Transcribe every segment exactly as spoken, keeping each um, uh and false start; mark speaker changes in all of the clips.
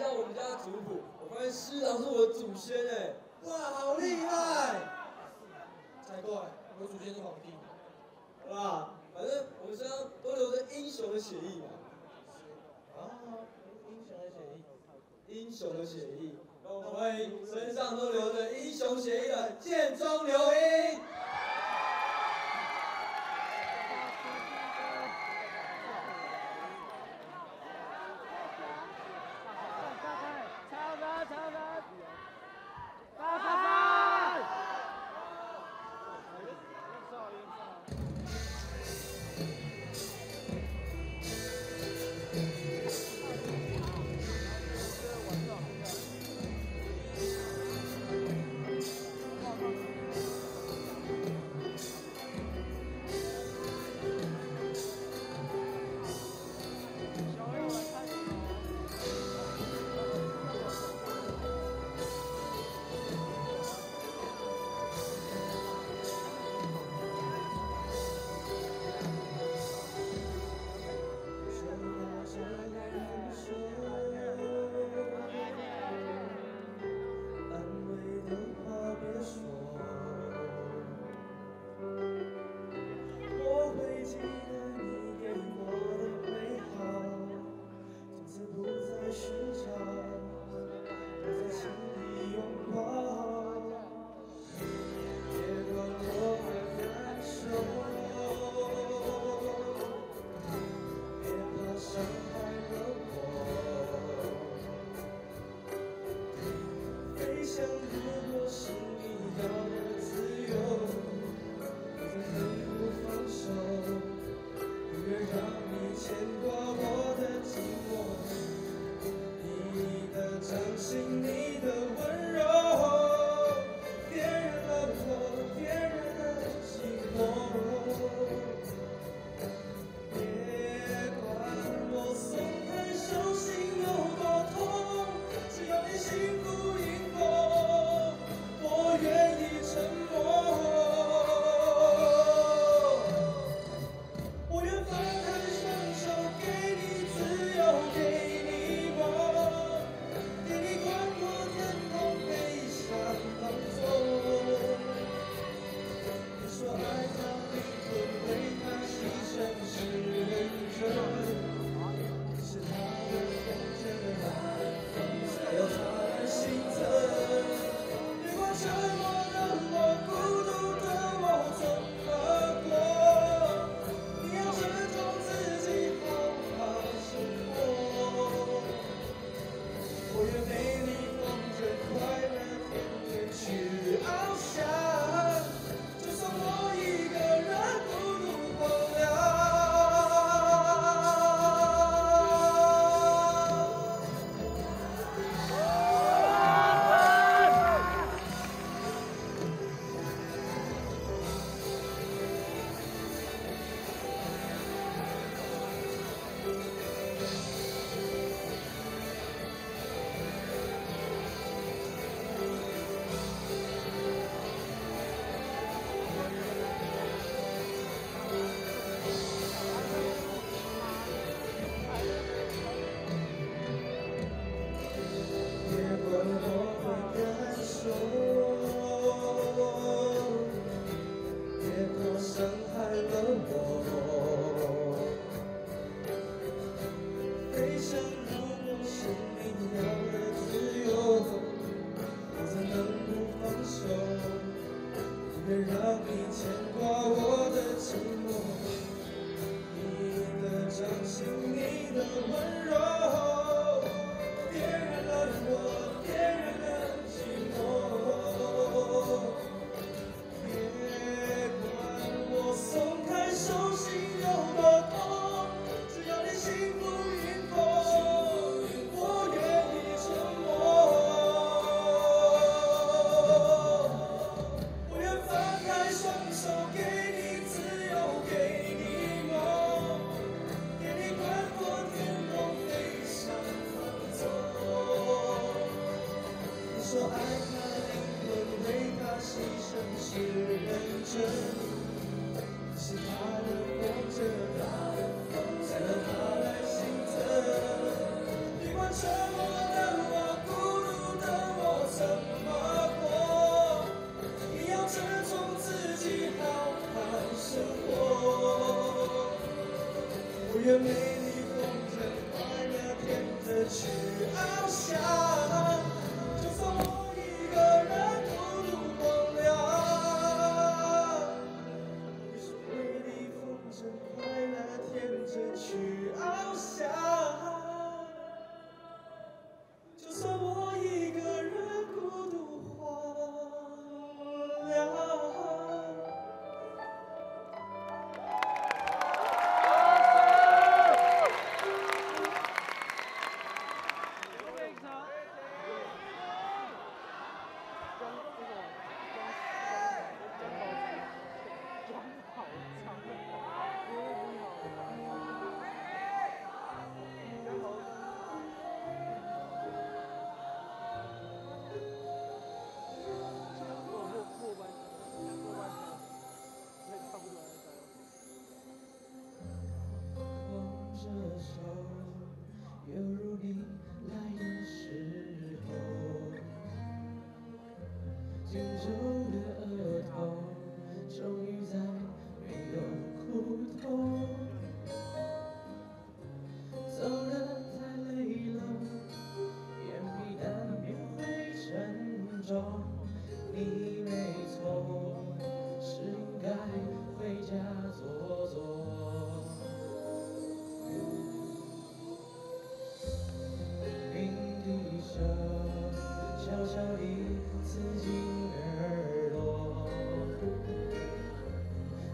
Speaker 1: 下我们家的族谱，我发现师长是我的祖先哎，
Speaker 2: 哇，好厉害！才怪，我祖先是皇帝。
Speaker 1: 好吧，反正我们身上都流着英雄的血液嘛。
Speaker 2: 啊，英雄的血液。
Speaker 1: 英雄的血液，让我们欢迎身上都流着英雄血液的建中刘英。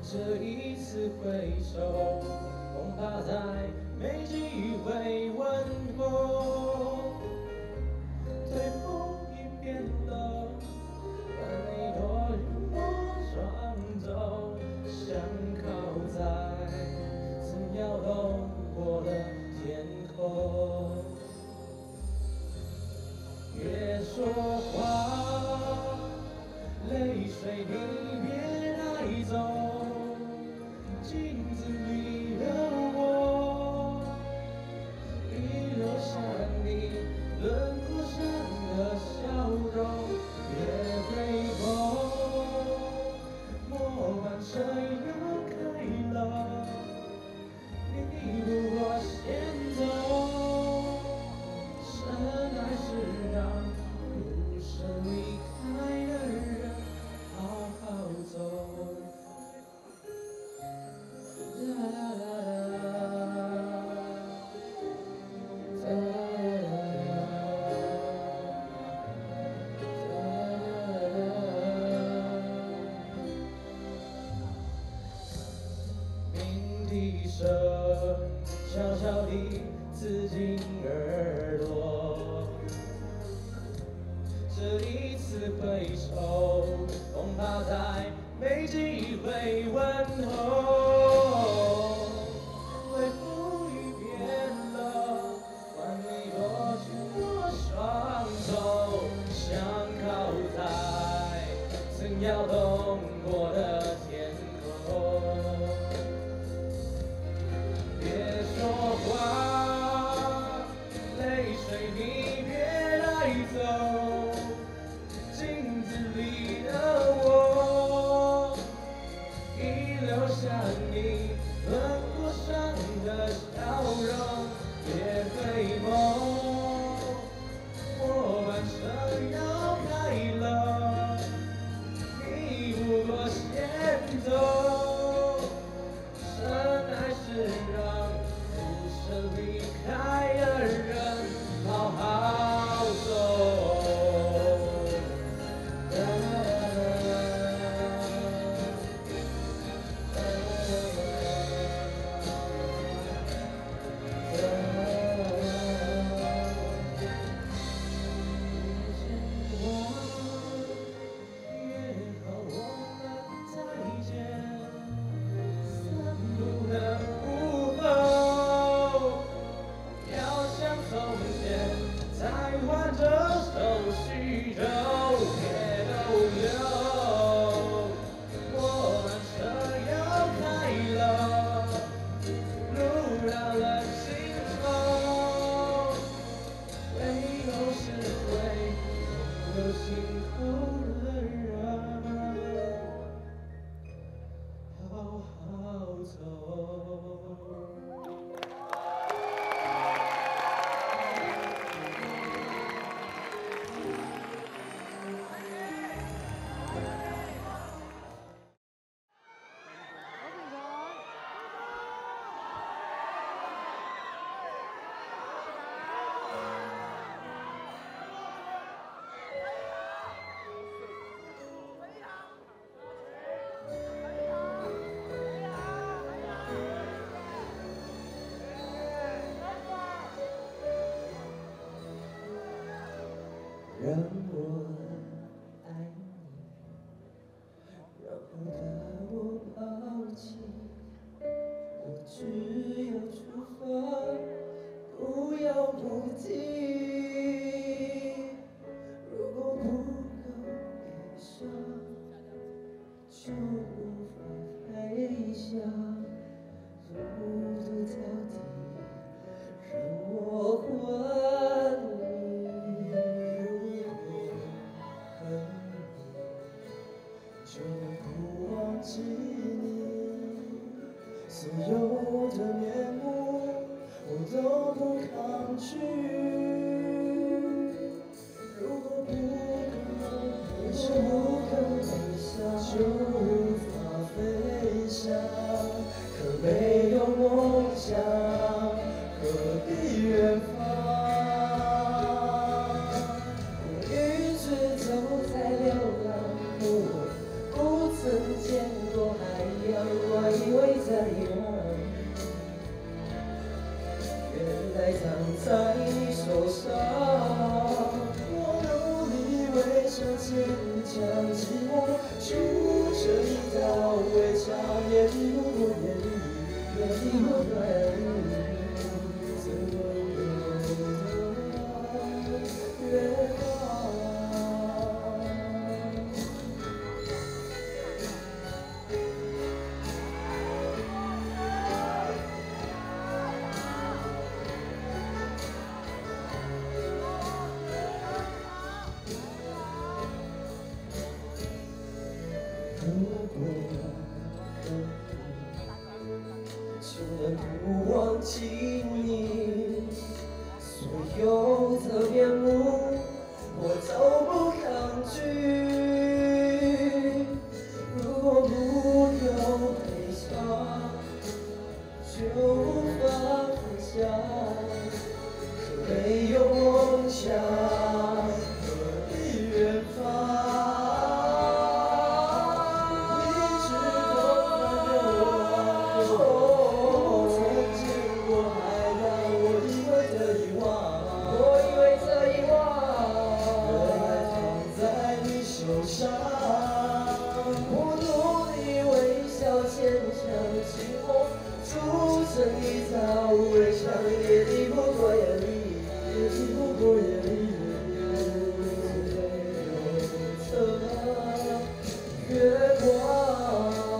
Speaker 1: 这一次回首，恐怕再没机会问候。对风已变了，换你躲入我双肘，想靠在曾摇动过的天空。别说话，泪水你别带走，镜子里的我，已留下你轮廓上的笑容。别回头，末班车要开了，你不过先走。深爱是让不舍离开的人好好走。啦啦啦鸣笛声悄悄地刺进耳朵，这一次回首，恐怕再没机会问候。对风雨变了，换你躲进我双手，想靠在曾摇动过的天空。别说话，泪水你别带走，镜子里的我，已留下你轮廓上的笑容。别回眸，末班车要开了，你不过先走。深爱是让不舍离开的人好好走。啦啦啦在你手上。我努力微笑坚强，寂寞筑成一道围墙，也抵不过眼里，也抵不过眼里最温柔的月光。如果就能不忘记你，所有的面目我都不抗拒。如果不有悲伤，就无法分享。可没有梦想，何必远方？我努力微笑坚强，寂寞筑成一道围墙，也抵不过眼里，也抵不过眼里最温柔的月光。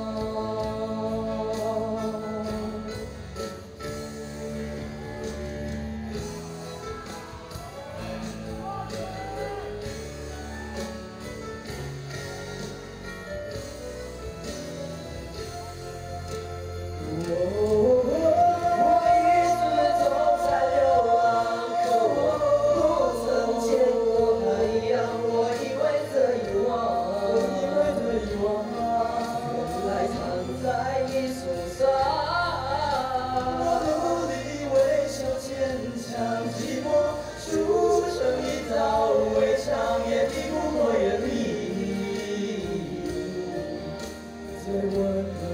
Speaker 1: 寂寞筑成一道围墙，也抵不过眼里最温柔。